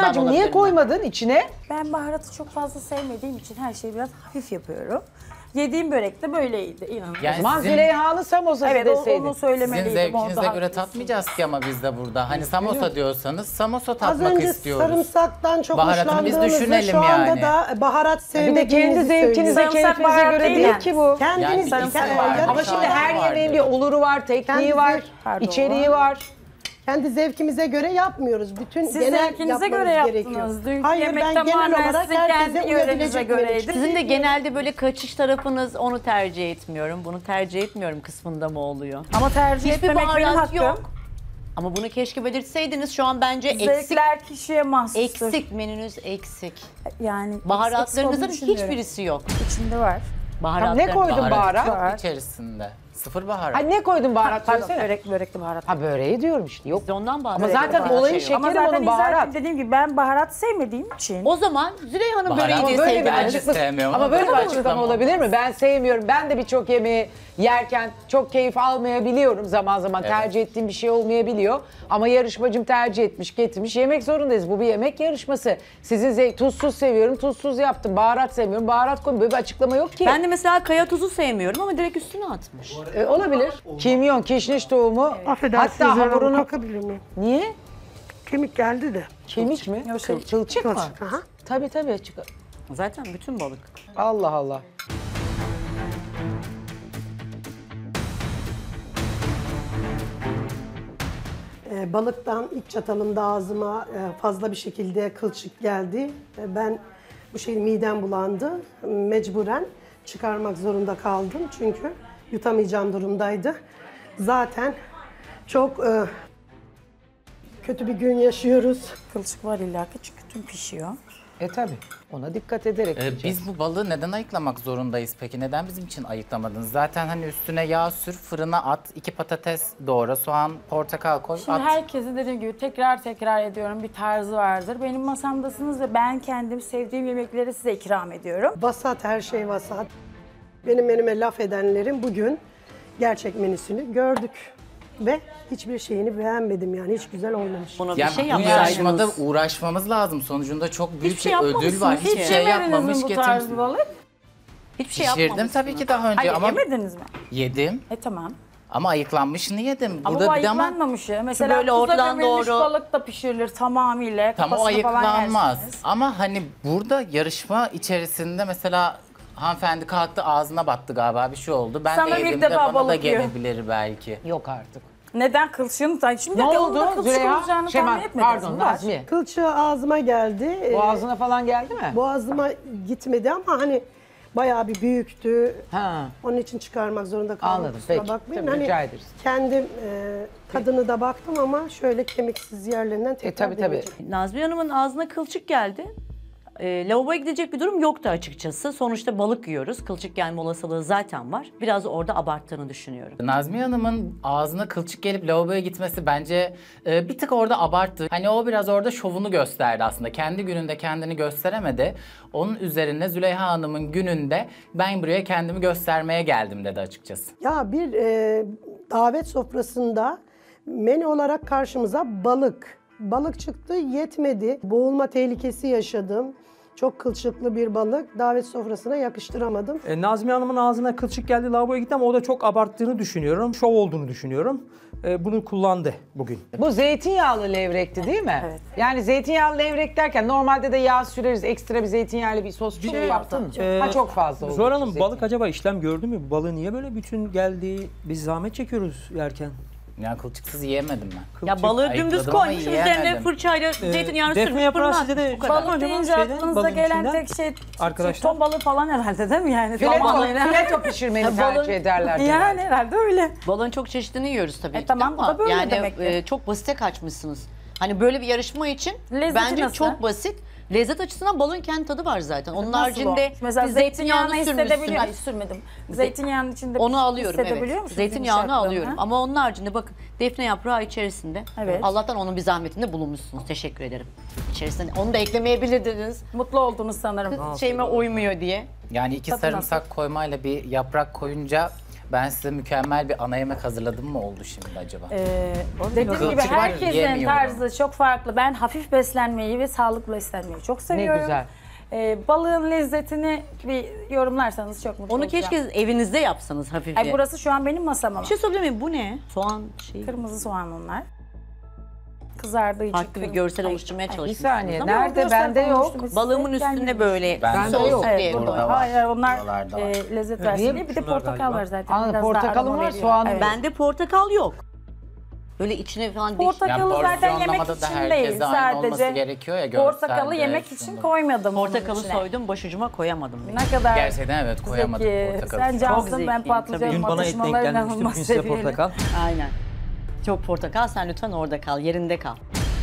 Züleyha'cığım niye olabilir mi? koymadın içine? Ben baharatı çok fazla sevmediğim için her şeyi biraz hafif yapıyorum. Yediğim börek de böyleydi inanın. Yani Aman sizin, Züleyha'nın samosası Evet deseydin. onu sizin söylemeliydim. zevkinize orada göre haklısın. tatmayacağız ki ama biz de burada. Hani samosa diyorsanız samosa Az tatmak önce istiyoruz. sarımsaktan çok Baharatını biz hoşlandığınızı, düşünelim şu anda yani. da baharat Bir de sevmediğinizi kendi zevkinize, Sarımsak keyfinize baharat göre değil değil yani. ki bu. Kendiniz Yani sarımsak var. kendi- Ama şimdi her Vardır. yemeğin bir oluru var, tekniği Kendi var, zevk- Pardon. içeriği var. kendi zevkimize göre yapmıyoruz. Bütün Siz genel zevkinize göre yapmanız yaptınız. gerekiyor. Dünkü Hayır yemek ben genel tamamen olarak sizin herkese kendi yörenize uyabilecek göreydi. menüsü. Sizin de genelde böyle kaçış tarafınız onu tercih etmiyorum, bunu tercih etmiyorum kısmında mı oluyor? Ama tercih Hiçbir etmemek benim baharat hakkım. yok. Ama bunu keşke belirtseydiniz. Şu an bence eksik. Zevkler kişiye mahsustur. Eksik menünüz eksik. Yani Baharatlarınızın eksik olduğunu düşünmüyorum. hiçbirisi yok. İçinde var. Baharatların. Ne koydun baharat? Var. İçerisinde. Sıfır baharat. Ha ne koydun baharat Pardon söylesene. börekli baharat. Ha böreği diyorum işte yok. Biz de ondan Ama bahsediyoruz. zaten baharat olayın şey yok. Ama şekeri zaten bunun baharat. izlerken dediğim gibi ben baharat sevmediğim için. O zaman Züleyha'nın Baharat. böreği Ama diye Böyle bir sevdiğiniz. açıklık. sevmiyorum Ama ama böyle bir böyle açıklama açıklama olabilir mi? Ben sevmiyorum. Ben de birçok yemeği yerken çok keyif almayabiliyorum. Zaman zaman tercih ettiğim bir şey olmayabiliyor. Ama yarışmacım tercih etmiş, getirmiş. Yemek zorundayız. Bu bir yemek yarışması. Sizin tuzsuz seviyorum, tuzsuz yaptım. Baharat sevmiyorum, baharat koymuyorum. Böyle bir açıklama yok ki. Ben de mesela kaya tuzu sevmiyorum ama direkt üstüne atmış. Olabilir. Kimyon, kişniş tohumu. Affedersiniz Hatta Zehra Hanım, hamurunu... kalkabilir miyim? Niye? Kemik geldi de. Kemik mi? Yok, şey, Kılçık mı? Aha. Tabii tabii. Çık. Zaten bütün balık. Allah Allah. Balıktan ilk çatalımda ağzıma fazla bir şekilde kılçık geldi. Ben bu şey midem bulandı. Mecburen çıkarmak zorunda kaldım çünkü yutamayacağım durumdaydı. Zaten çok kötü bir gün yaşıyoruz. Kılçık var illaki çünkü tüm pişiyor. Tabii. Ona dikkat ederek yiyeceğiz. Biz bu balığı neden ayıklamak zorundayız peki? Neden bizim için ayıklamadınız? Zaten hani üstüne yağ sür, fırına at, 2 patates doğra, soğan, portakal koy, Şimdi at. herkesin dediğim gibi tekrar ediyorum bir tarzı vardır. Benim masamdasınız ve ben kendim sevdiğim yemekleri size ikram ediyorum. Vasat, her şey vasat. Benim menüme laf edenlerin bugün gerçek menüsünü gördük. Ve hiçbir şeyini beğenmedim yani hiç güzel olmamış. Buna Ya bir şey bu yapsaydınız. yarışmada uğraşmamız lazım. Sonucunda çok büyük Hiçbir şey bir ödül yapmamışsınız. var. Hiç Hiçbir şey yemediniz yapmamış mi bu tarz getirmiş. bir balık? Hiçbir şey Pişirdim yapmamışsınız. tabii ki daha önce Hayır ama yemediniz mi? yedim. Tamam. Ama ayıklanmışını yedim. Ama bu Burada bir de ama ayıklanmamış ya. Mesela böyle tuza ortadan gömülmüş doğru- balık da pişirilir tamamıyla. tam o Kafasını falan ayıklanmaz. yersiniz. Ama hani burada yarışma içerisinde mesela hanımefendi kalktı ağzına battı galiba bir şey oldu. Ben Sana de ilk yedim de defa bana da balık yiyor. gelebilir belki. Yok artık. Neden kılçığını da şimdi Ne de oldu? onda kılçık Züleyha? olacağını Şey, tahmin etmediniz pardon mi? Var. Nazmiye. Kılçığı ağzıma geldi. Boğazına falan geldi mi? Boğazıma gitmedi ama hani bayağı bir büyüktü. Ha. Onun için çıkarmak zorunda kaldım. Anladım, Kusura peki. bakmayın. Tabii, Hani rica ederiz. kendim tadını da baktım ama şöyle kemiksiz yerlerinden tekrar Tabii tabii. deneyeceğim. Nazmiye Hanım'ın ağzına kılçık geldi. Lavaboya gidecek bir durum yoktu açıkçası. Sonuçta balık yiyoruz. Kılçık gelme olasılığı zaten var. Biraz orada abarttığını düşünüyorum. Nazmiye Hanım'ın ağzına kılçık gelip lavaboya gitmesi bence bir tık orada abarttı. Hani o biraz orada şovunu gösterdi aslında. Kendi gününde kendini gösteremedi. Onun üzerine Züleyha Hanım'ın gününde ben buraya kendimi göstermeye geldim dedi açıkçası. Ya bir davet sofrasında menü olarak karşımıza balık. Balık çıktı yetmedi. Boğulma tehlikesi yaşadım. Çok kılçıklı bir balık. Davet sofrasına yakıştıramadım. Nazmiye Hanım'ın ağzına kılçık geldi, lavaboya gitti ama o da çok abarttığını düşünüyorum. Şov olduğunu düşünüyorum. Bunu kullandı bugün. Bu zeytinyağlı levrekti değil mi? Evet. Yani zeytinyağlı levrek derken normalde de yağ süreriz. Ekstra bir zeytinyağlı bir sos bir şey yaptın mı? Ha çok fazla oldu. Zuhal Hanım Zeytin- balık acaba işlem gördü mü? Bu balığı niye böyle bütün geldi? Biz zahmet çekiyoruz yerken. Yani kılçıksız yiyemedim ben. Ya balığı dümdüz ayıkladım ama koymuş, üzerine yiyemedim. fırçayla zeytinyağını defne sürmüş, yaprağı fırına sizde de- atmış. Bu kadar. Balık deyince Şeyden, aklınıza balığın gelen içinden. tek şey Arkadaşlar. ton balığı falan herhalde değil mi yani? Fileto, Tamamıyla. fileto pişirmeni Balığın- tercih ederler. Yani herhalde öyle. Balığın çok çeşidini yiyoruz tabii ki de tamam, bu ama da böyle yani demek ki. çok basite kaçmışsınız. Hani böyle bir yarışma için Lezzeti bence nasıl? çok basit. Lezzet açısından balığın kendi tadı var zaten. Onun Nasıl haricinde o? Mesela siz zeytinyağını hissedebiliyor. Ay sürmüşsünüz. sürmedim. Zeytinyağının içinde Onu alıyorum hissedebiliyor evet. musunuz Zeytinyağını yumuşaklığını, alıyorum. ha? Ama onun haricinde bakın defne yaprağı içerisinde. Evet. Allah'tan onun bir zahmetinde bulunmuşsunuz. Teşekkür ederim. İçerisinde onu da eklemeyebilirdiniz. Mutlu oldunuz sanırım. Şeyime uymuyor diye. Yani 2 Tadı sarımsak koymayla bir yaprak koyunca Ben size mükemmel bir ana yemek hazırladım mı oldu şimdi acaba? Dediğim gibi Kılçık var, herkesin yiyemiyorum. tarzı çok farklı. Ben hafif beslenmeyi ve sağlıklı beslenmeyi çok seviyorum. güzel. Balığın lezzetini bir yorumlarsanız çok mutlu Onu olacağım. keşke evinizde yapsanız hafif Ay, bir. burası şu an benim masam ama. Bir şey sorabilir miyim? Bu ne? Soğan şey. Kırmızı soğan onlar. Kızardığı için. Farklı bir görsel Ay, oluşturmaya ay. çalışmışsınız. Bir saniye, ama nerede? Görsel Bende yok. konuştum. Balığımın Size üstünde gelmedi. böyle Bende sos yok. diye. Evet, Burada burada. var. Hayır, onlar Buralarda var. lezzet versin Niye diye. Bir de şunlar portakal galiba? var zaten. Aa, Biraz daha portakalım aroma var, veriyor. soğanım Evet. var. Bende portakal yok. Böyle içine falan değişik. Portakalı zaten yemek porsiyonlamada da için herkese değil. aynı olması Sadece gerekiyor ya, portakalı görselde, yemek için şunda. koymadım. bunun Portakalı içine. soydum, başucuma koyamadım. Ne kadar Gerçekten evet, koyamadık zeki. portakalı. Sen Çok cansın, zeki, ben patlıcanım. Dün bana et denk Atışmalar gelmişti. inanılmaz Bugün size seviyeli. portakal. Aynen. Çok portakal, sen lütfen orada kal, yerinde kal.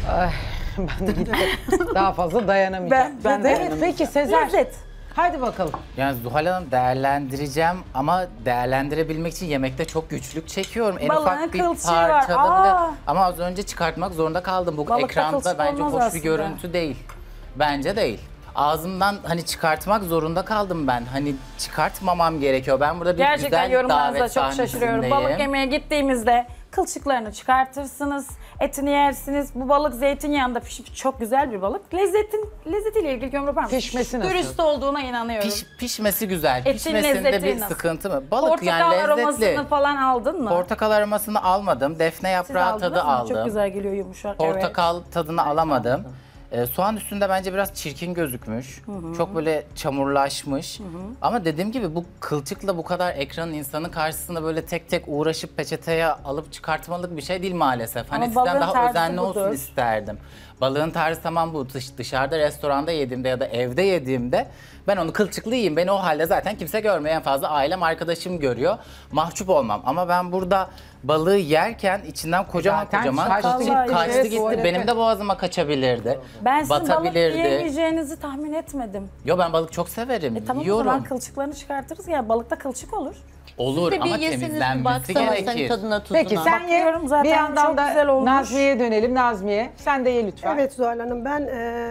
Ben de gittim. Daha fazla dayanamayacağım. Ben de Evet dayanamayacağım. peki Sezer. Lezzet. Hadi bakalım. Yani Zuhal Hanım, değerlendireceğim ama değerlendirebilmek için yemekte çok güçlük çekiyorum. En Balığın ufak bir kılçığı var. parçada Aa! bile. Ama az önce çıkartmak zorunda kaldım. Bu Balıkta ekranda kılçık bence olmaz hoş bir aslında. görüntü değil. Bence değil. Ağzımdan hani çıkartmak zorunda kaldım ben. Hani çıkartmamam gerekiyor. Ben burada bir Gerçekten güzel yorumlarınıza davet çok şaşırıyorum. sahnesindeyim. Balık yemeye gittiğimizde kılçıklarını çıkartırsınız, etini yersiniz. Bu balık zeytinyağında pişmiş çok güzel bir balık. Lezzetiyle ilgili yorum yapar mısınız? Pişmesi nasıl? Dürüst olduğuna inanıyorum. Pişmesi güzel. Etin Pişmesinde lezzeti bir nasıl? sıkıntı mı? Balık Portakal yani lezzetli. aromasını falan aldın mı? Portakal aromasını almadım. Defne Siz yaprağı aldınız tadı mı? aldım. Çok güzel geliyor, yumuşak. Portakal tadını alamadım. Soğan üstünde bence biraz çirkin gözükmüş. Çok böyle çamurlaşmış. Ama dediğim gibi bu kılçıkla bu kadar ekranın insanın karşısında böyle tek tek uğraşıp peçeteye alıp çıkartmalık bir şey değil maalesef. Hani Ama sizden balığın daha tarzı özenli olsun budur. isterdim. Balığın tarzı tamam, bu dışarıda restoranda yediğimde ya da evde yediğimde ben onu kılçıklı yiyeyim. Beni o halde zaten kimse görmüyor. En fazla ailem, arkadaşım görüyor. Mahcup olmam. Ama ben burada balığı yerken içinden kocaman Zaten kocaman kaçtı kılçık gitti. kaçtı Evet, gitti. tuvalete. Benim de boğazıma kaçabilirdi. Ben sizin balık Batabilirdi. yiyemeyeceğinizi tahmin etmedim. Yo, ben balık çok severim. Tamam, o Yiyorum. zaman kılçıklarını çıkartırız ya. Balıkta kılçık olur. Olur Bir ama yeseniz bir temizlenmesi baksanız hani gerekir. tadına tuzuna. Peki sen ye. Bakıyorum zaten, Bir yandan çok da güzel olmuş. Nazmiye'ye dönelim. Nazmiye sen de ye lütfen. Evet Zuhal Hanım, ben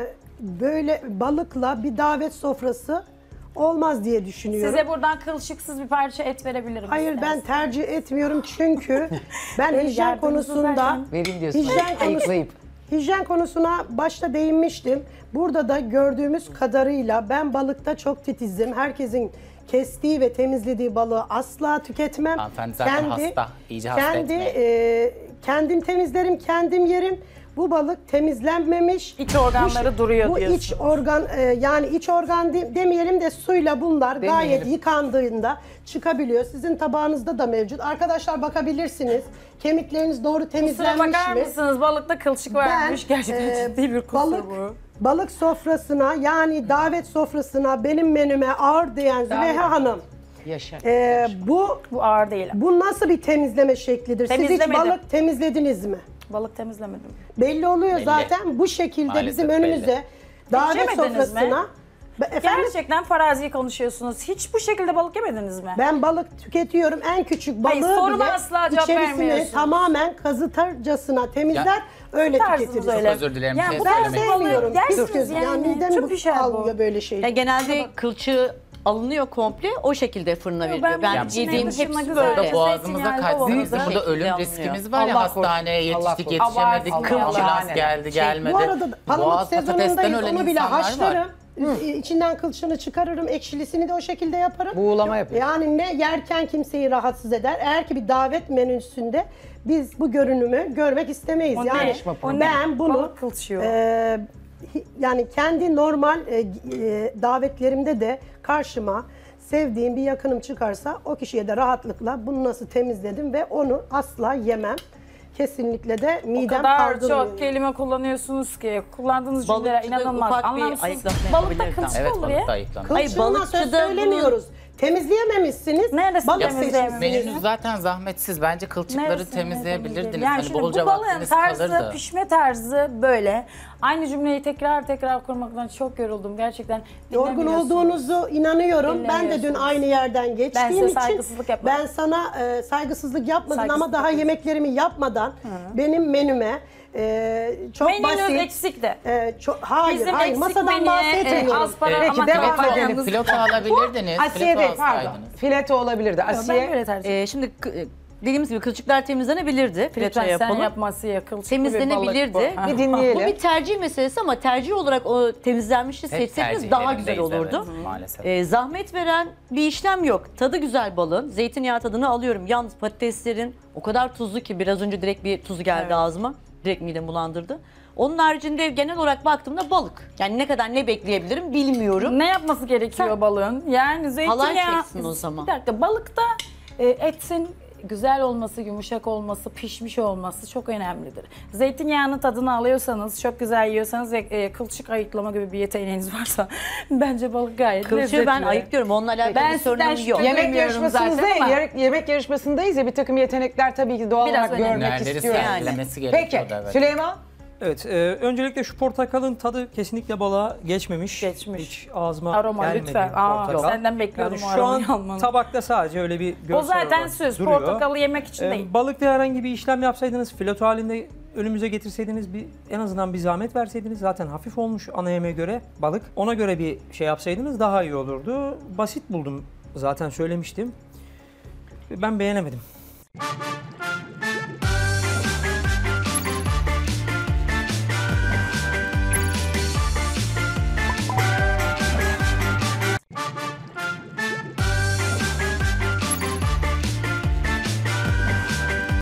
böyle balıkla bir davet sofrası olmaz diye düşünüyorum. Size buradan kılçıksız bir parça et verebilirim. Hayır, ben isterseniz. tercih etmiyorum çünkü ben hijyen yardımcı konusunda zaten. Vereyim diyorsun. Hijyen Ayıklayıp. hijyen konusuna başta değinmiştim. Burada da gördüğümüz kadarıyla ben balıkta çok titizim. Herkesin kestiği ve temizlediği balığı asla tüketmem. Hanımefendi zaten hasta. İyice hasta etmeyin. Kendim temizlerim, kendim yerim. Bu balık temizlenmemiş. İç organları duruyor bu diyorsunuz. iç organ, yani iç organ demeyelim de suyla bunlar gayet Demeyelim. yıkandığında çıkabiliyor. Sizin tabağınızda da mevcut. Arkadaşlar bakabilirsiniz. Kemikleriniz doğru Kusura temizlenmiş bakar mi? mısınız? Balıkta kılçık varmış. Gerçekten ciddi bir kusur bu. Balık sofrasına, yani davet sofrasına, benim menüme ağır diyen Züleyha Hanım. Yaşa. Bu ağır değil. bu nasıl bir temizleme şeklidir? Siz hiç Temizlemedim. balık temizlediniz mi? Balık temizlemedim. Belli oluyor Belli. zaten bu şekilde Maalesef bizim önümüze davet yemediniz sofrasına. Efendim, Gerçekten farazi konuşuyorsunuz. Hiç bu şekilde balık yemediniz mi? ben balık tüketiyorum. En küçük balığı Hayır, soruma bile asla cevap içerisini vermiyorsunuz. tamamen kazıtırcasına temizler, öyle Tarzınız tüketiriz. öyle. özür dilerim, Yani şey bu tarz söylemek balığı istiyorum. yersiniz Yani yani. midem Çok pişer bu. almıyor böyle şey. Ya genelde kılçığı alınıyor komple, o şekilde fırına veriliyor. ben Ben içine yediğim dışına hepsi güzel böyle. Zeytinyağlı Boğazımıza kaçsın. olmadı. Bizim burada Şekilde ölüm alınıyor. riskimiz var ya, Allah korusun, hastaneye Allah yetiştik, korusun. yetişemedik, Allah ambulans Allah. geldi gelmedi. Bu arada palamut Boğaz patatesten sezonundayız, ölen onu bile insanlar var. haşlarım. İçinden kılçığını çıkarırım, ekşilisini de o şekilde yaparım. Buğulama yapıyor. Yani ne yerken kimseyi rahatsız eder. Eğer ki bir davet menüsünde biz bu görünümü görmek istemeyiz. O yani ne? O ne? ben bunu Balık kılçığı. Yani kendi normal davetlerimde de karşıma sevdiğim bir yakınım çıkarsa o kişiye de rahatlıkla bunu nasıl temizledim ve onu asla yemem. Kesinlikle de O midem kadar kaldırmıyor. çok kelime kullanıyorsunuz ki kullandığınız cümleler Balıkçıda inanılmaz. ufak bir Anlamsız. ayıklatma Balıkta yapabilir kılçık Evet, olur balık da ya. ayıklanır. Hayır, Kılçığına söz balıkçıda söylemiyoruz. Temizleyememişsiniz. Neresi balık temizleyememiş? seçmişsiniz. Menünüz zaten zahmetsiz. Bence kılçıkları Neresini temizleyebilirdiniz. Yani Hani şimdi bolca bu balığın vaktiniz tarzı, kalırdı. pişme tarzı böyle. Aynı cümleyi tekrar kurmaktan çok yoruldum. Gerçekten Yorgun dinlemiyorsunuz. olduğunuzu inanıyorum. Ben de dün Dinlemiyorsunuz. aynı yerden Ben geçtiğim size için saygısızlık yapmadım. ben sana saygısızlık yapmadın ama Saygısızlık daha yapıyorsun. yemeklerimi yapmadan benim menüme Çok Menünüz basit. eksikti. Hayır, Bizim hayır eksik masadan menü, bahsetmiyorum. az para Peki, ama devam kalabalık edelim. yalnız. Fileto alabilirdiniz. Asiye Bey fileto pardon. alsaydınız. Fileto olabilirdi. Ben Asiye. böyle tercih ederim. Şimdi dediğimiz gibi kılçıklar temizlenebilirdi. Fileto Lütfen sen yapalım. yapması yakılçıklı Temizlenebilirdi. bir balık bu. Bir Bu dinleyelim. bir tercih meselesi ama tercih olarak o temizlenmişi Hep seçseniz daha güzel tercihlerindeyiz, olurdu. evet, maalesef. Zahmet veren bir işlem yok. Tadı güzel balığın. Zeytinyağı tadını alıyorum. Yalnız patateslerin o kadar tuzlu ki biraz önce direkt bir tuz geldi ağzıma. Direkt midemi bulandırdı. Onun haricinde genel olarak baktığımda balık. Yani ne kadar ne bekleyebilirim bilmiyorum. Ne yapması gerekiyor balığın? Yani zeytinyağı... Halay çeksin o zaman. Bir dakika, balıkta etin güzel olması, yumuşak olması, pişmiş olması çok önemlidir. Zeytinyağının tadını alıyorsanız, çok güzel yiyorsanız ve kılçık ayıklama gibi bir yeteneğiniz varsa bence balık gayet Kılçığı lezzetli. ben ayıklıyorum. Onunla alakalı Ben bir sorunum sizden yok. şüphe- Yemek Bilmiyorum yarışmasındayız, zaten ama- yemek yarışmasındayız ya, bir takım yetenekler tabii ki doğal Biraz olarak önemli. görmek Neredeyse istiyoruz. sergilemesi Peki gerekiyordu, evet. Süleyman. Evet, öncelikle şu portakalın tadı kesinlikle balığa geçmemiş. Geçmiş. Hiç ağzıma Aroma gelmedi lütfen. portakal. Senden bekliyordum Yani o şu an aromayı almanı. tabakta sadece öyle bir görsel O zaten olarak süs. duruyor. Portakalı yemek için değil. Balıkla herhangi bir işlem yapsaydınız, fileto halinde önümüze getirseydiniz, en azından bir zahmet verseydiniz, zaten hafif olmuş ana yemeğe göre balık. Ona göre bir şey yapsaydınız daha iyi olurdu. Basit buldum, zaten söylemiştim. Ben beğenemedim.